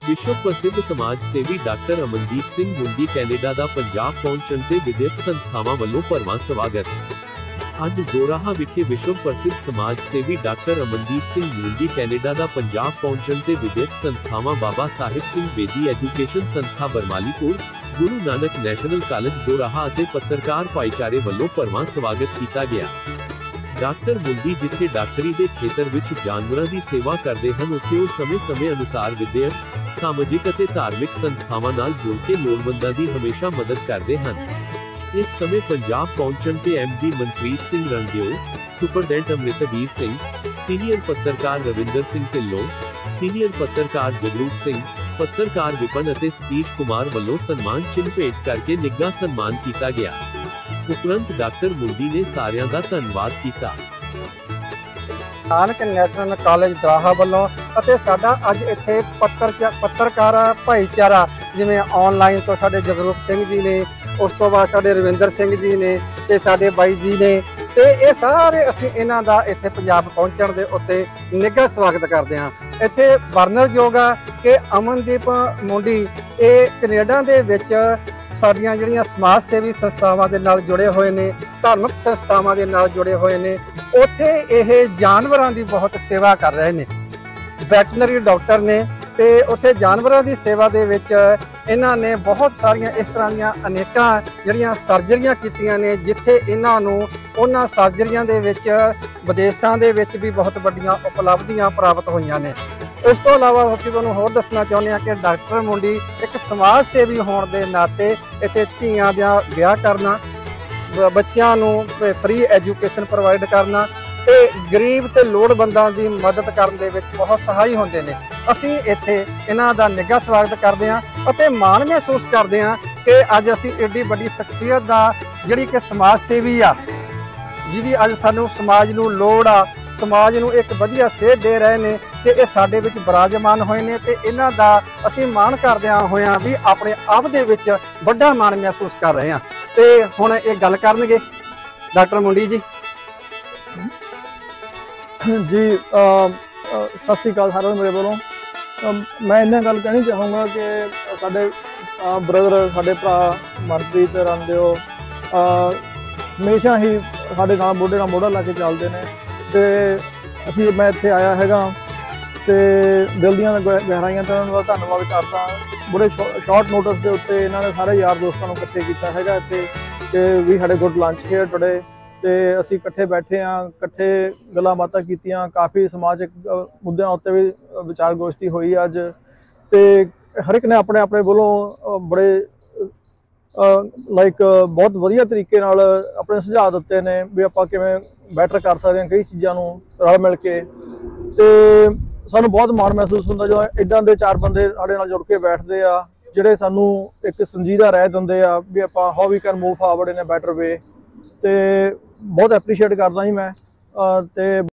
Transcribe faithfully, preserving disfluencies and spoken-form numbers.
विश्व प्रसिद्ध समाज सेवी डॉक्टर अमनदीप सिंह मुंडी कैनेडा दा पंजाब पहुंचण ते विद्यक संस्थावां वल्लों भरवां स्वागत। अज दोराहा विखे विश्व प्रसिद्ध समाज सेवी डॉक्टर अमनदीप सिंह मुंडी कैनेडा दा पंजाब पहुंचण ते विद्यक संस्थावां बाबा साहिब सिंह बेदी एजुकेशन संस्था बरमालीपुर, गुरु नानक नैशनल कॉलेज दोराहा अते पत्रकार भाईचारे वल्लों भरवां स्वागत किया गया। डॉक्टर मुंडी जिथे डॉक्टरी के खेतर विच जानवरां दी सेवा करते हैं, उत्थे उह समय समय अनुसार विद्यक, सामाजिक अते धार्मिक संस्थावां नाल जुड़ के लोड़वंदां दी हमेशा मदद करते हैं। इस समय पंजाब पहुंचण ते M D Manpreet Singh Randeo, superintendent Amritveer Singh, senior पत्रकार रविंदर सिंह ढिल्लों, सीनियर पत्रकार जगरूप सिंह, पत्रकार विपन अते सतीश कुमार वल्लों सन्मान चिन्ह भेंट करके निੱਘਾ सन्मान किया गया। उपरंत डॉक्टर मुंडी ने सारियां दा धन्नवाद किया। नानक नैशनल कॉलेज दोराहा वालों अते साडा अज इत्थे पत्र पत्रकार भाईचारा जिवें ऑनलाइन तो साडे जगरूप सिंह जी ने, उस तो बाद साडे रविंदर सिंह जी ने ते साडे बाई जी ने, ते ये सारे असीं इन्हां दा इत्थे पंजाब पहुंचण दे उत्ते निੱਘਾ स्वागत करदे हां। इत्थे वर्णनयोग आ कि अमनदीप मुंडी ये कनेडा दे विच साडियां जिहड़ियां समाज सेवी संस्थावां दे नाल जुड़े हुए ने, धार्मिक संस्थावां दे नाल जुड़े हुए ने, उत्थे ये जानवरां दी बहुत सेवा कर रहे ने। वैटनरी डॉक्टर ने ते उत्थे जानवरां दी सेवा दे विच इन्हां ने बहुत सारियां इस तरह दीयां अनेकां जिहड़ियां सर्जरीआं कीतीआं ने, जिथे इन्हां नूं उन्हां सर्जरीआं दे विच विदेशां दे विच भी बहुत वड्डियां उपलब्धियां प्राप्त होईआं ने। उस तो इलावा असीं तुहानूं होर दसना चाहुंदे हां कि डॉक्टर मुंडी एक समाज सेवी होने के नाते इत्थे धीआं दा विआह करना, बच्चिआं नूं फ्री एजुकेशन प्रोवाइड करना ते गरीब ते लोड़वंदां दी मदद करन दे विच बहुत सहाई हुंदे ने। असीं इत्थे इन्हां दा निੱਘਾ स्वागत करदे हां अते माण महसूस करदे हां कि अज असीं एडी वड्डी शख्सियत दा जिहड़ी कि समाज सेवी आ, जिहदी अज सानूं समाज नूं लोड़ आ, समाज नूं एक वधिया सेध दे रहे ने कि ये साडे विच विराजमान होए ने ते इन्हां दा असीं माण करदिआं होइआं भी अपने आप दे विच वड्डा माण महसूस कर रहे हां। ते हुण ये गल करनगे डॉक्टर मुंडी जी। जी सत श्री अकाल सारिਆਂ ਨੂੰ मेरे वालों। मैं इन्ना गल कहनी चाहूँगा कि साडे ब्रदर साडे भरा मनप्रीत रणदिओ हमेशा ही साडे नाल मोढे नाल मोढा ला के चलदे ने ते असीं मैं इत्थे आया हैगा ते दिल दीआं गहराइयां तो उन्हां दा धन्नवाद करदा। बड़े शॉर्ट नोटिस के उत्ते इन्हां ने सारे यार दोस्तां नूं इकट्ठे कीता हैगा इत्थे कि we had a good lunch here today ते असीं इकट्ठे बैठे हाँ, इकट्ठे गल्लां बातां कीतियां, काफ़ी समाजिक मुद्दਿਆਂ उत्ते भी विचार गोष्ठी हुई अज ते हर एक ने अपने अपने वालों बड़े लाइक बहुत वधिया तरीके नाल अपने सुझाव दिते ने भी आपां किवें बैटर कर सकते हैं कई चीज़ों नूं रल मिल के। ते सानूं बहुत माण महसूस हुंदा जो इदां दे चार बंदे साडे नाल जुड़ के बैठदे आ, जिहड़े सानूं एक संजीदा राय दिंदे आ भी आपां how we can move forward in a better way. ते बहुत एप्रीशिएट करदा जी मैं ते